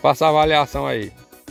Faça a avaliação aí.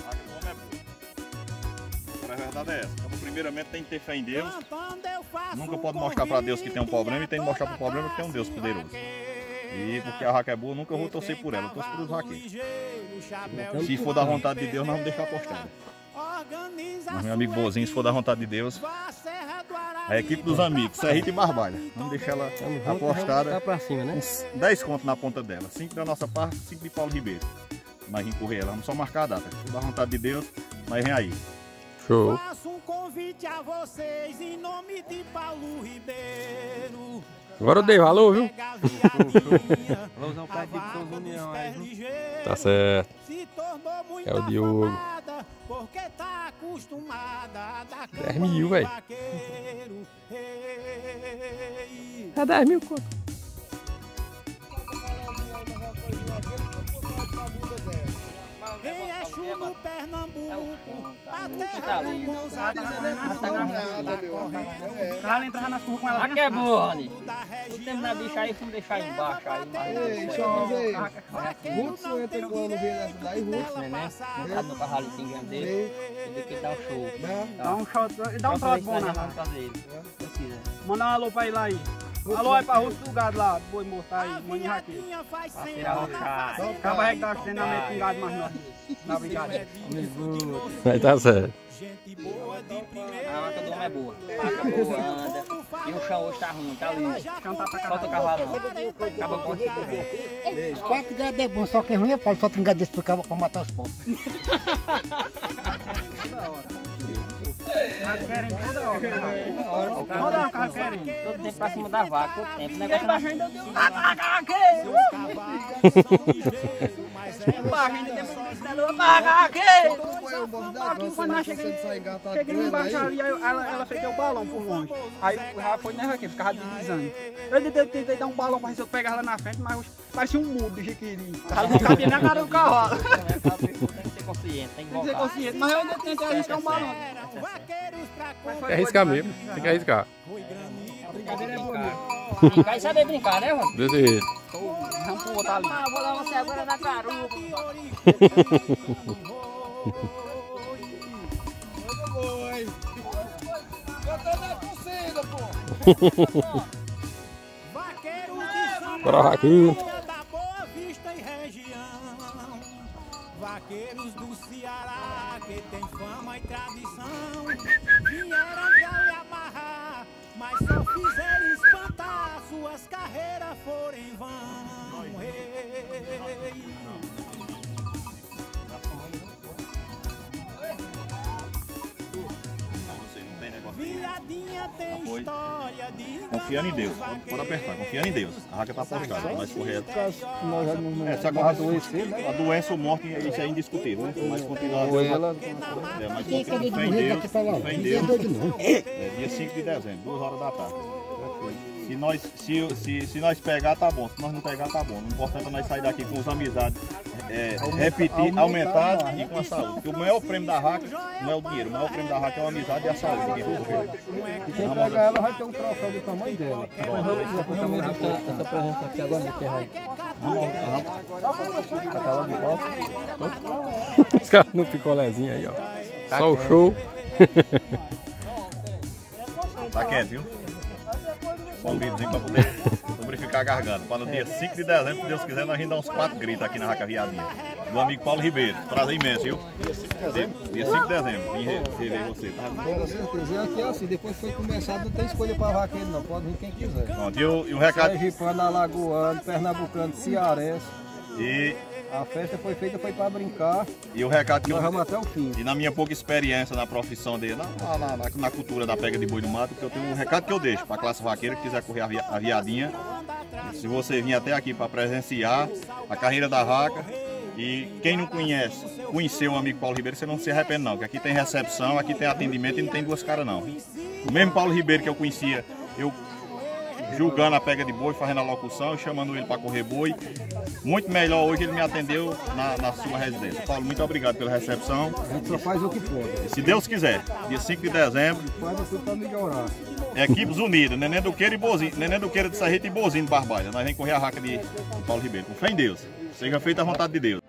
A verdade é essa. Então, primeiramente tem que ter fé em Deus. Nunca pode mostrar para Deus que tem um problema e tem que mostrar para o problema que tem um Deus poderoso. E porque a vaca é boa, nunca vou torcer por ela, eu torço por os vaqueiros. Se for da vontade de Deus, nós vamos deixar apostado. Mas meu amigo Bozinho, se for da vontade de Deus, a equipe dos amigos, Serrita e Barbalha, vamos deixar ela apostada pra cima, né? 10 contos na ponta dela, 5 da nossa parte, 5 de Paulo Ribeiro. Nós vamos correr ela, vamos só marcar a data. Se for da vontade de Deus, nós vem aí. Show. Faço um convite a vocês em nome de Paulo Ribeiro. Agora eu dei valor, viu? Vamos usar o pé de São União aí. Tá certo. É o Diogo. Porque tá acostumada a dar 10 mil, velho. É 10 mil conto. Quem é chulo Pernambuco, até Ela entrava na curva com ela. Aqui é boa, Rani. O tempo na bicha aí, vamos deixar aí embaixo. Deixa eu ver. Ruth entra igual no meio dessa daí, Ruth. Né? Montado no carro ali, pingando dele. Ele tem que dar um show. Dá um shot, dá um trote bom na casa dele. Manda um alô pra ele aí. Alô aí pra Ruth do gado lá, boi morto aí, maninho aqui. Parceira rochada. Acaba aí que dá treinamento com gado mais novo. Na brigada. Vai tá certo. A vaca do homem é boa. A vaca boa, anda. E o chão hoje tá ruim, tá liso. Falta o cavalo não. Acaba com Os 4 gados é bom, só que é ruim é Paulo, só tem um gado desse pro cabo pra matar os povos. Querem toda hora. Toda hora o carro querem. todo tempo pra cima da vaca, todo tempo. O negócio Embaixo ainda deu uma vaca aqui. Embaixo ainda deu uma vaca aqui. Cheguei embaixo ali, ela fez o balão por longe. Aí já foi nessa aqui, ficava deslizando. Eu tentei dar um balão pra ver se eu pegava ela na frente, mas parecia um mudo de jiquiri. Ela não cabia na cara do cavalo. Tem que ser consciente, tem que Tem que ser voltar. consciente, mas eu ainda tentei arriscar um balão. Tem que arriscar mesmo. Tem que arriscar. Brincadeira é bonita. Brincar e saber brincar, né, mano? Desse jeito. Vamos pro outro ali. Vou dar você agora na caruba. Bora, Raquinho. da Boa Vista e região. Vaqueiros do Ceará que tem fama e tradição vieram pra lhe amarrar, mas só fizeram espantar, suas carreiras foram em vão. Ei. Viadinha tem história de Confiando em Deus, pode apertar, confiando em Deus. A raca tá apostada, mas correto. Nós já não Se acontecer, né? A doença ou morte, isso é indiscutível, né? Mas continuar. Mas continua fé em Deus, fé em Deus. Dia 5 de dezembro, 2 horas da tarde. Se nós pegar, tá bom. Se nós não pegar, tá bom. O importante é nós sair daqui com as amizades, repetir, aumentar e com a saúde. Porque o maior prêmio da raca não é o dinheiro, o maior prêmio da raca é a amizade e a saúde. E quem pegar ela vai ter um troféu do tamanho dela. Essa presença aqui agora de terra aí. Os caras no picolézinho aí, ó. Só o show. Tá quieto, viu? Só um gritinho pra poder lubrificar a garganta. Para no dia 5 de dezembro, se Deus quiser, nós vamos dar uns 4 gritos aqui na Raca Viadinha. Do amigo Paulo Ribeiro. Prazer imenso, viu? Dia 5 de dezembro. Vim rever você, tá? Com certeza. E aqui é assim, depois que foi começado, não tem escolha para vaqueiro não, pode vir quem quiser. Pronto, e o recado... Sergipano, alagoano, pernambucano, cearense. E a festa foi feita para brincar. E o recado que nós eu... vamos até o fim. E na minha pouca experiência na profissão dele, na cultura da pega de boi no mato, que eu tenho um recado que eu deixo para a classe vaqueira que quiser correr a viadinha. Se você vir até aqui para presenciar a carreira da vaca, e quem não conheceu o amigo Paulo Ribeiro, você não se arrepende não, que aqui tem recepção, aqui tem atendimento e não tem duas caras não. O mesmo Paulo Ribeiro que eu conhecia, eu julgando a pega de boi, fazendo a locução, chamando ele para correr boi. Muito melhor hoje ele me atendeu na sua residência. Paulo, muito obrigado pela recepção. A gente só faz o que pode. E se Deus quiser, dia 5 de dezembro, faz tudo para melhorar. Equipes unidas, Neném Duqueira e Bozinho, Neném Duqueira de Serrita e Bozinho de Barbalha. Nós vamos correr a raca de Paulo Ribeiro. Com fé em Deus. Seja feita a vontade de Deus.